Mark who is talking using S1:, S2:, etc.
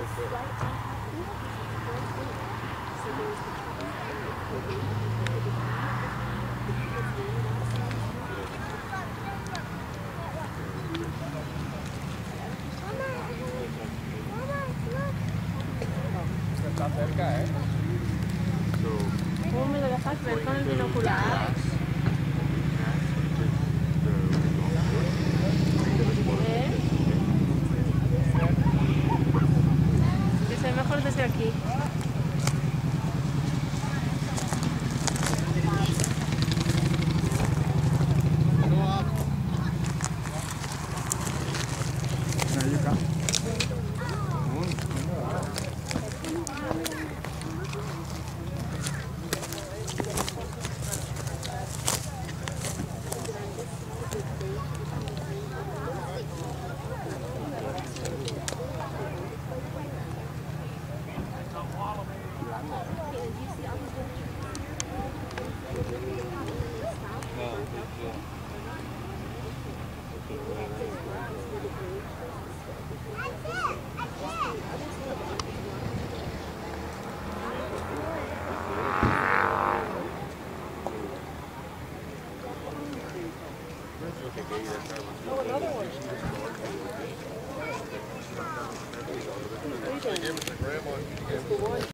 S1: Está cerca, ¿eh?
S2: ¿Cómo me lo dejas ver con el binocular? Que se ve mejor desde aquí.
S1: They gave us the grandma.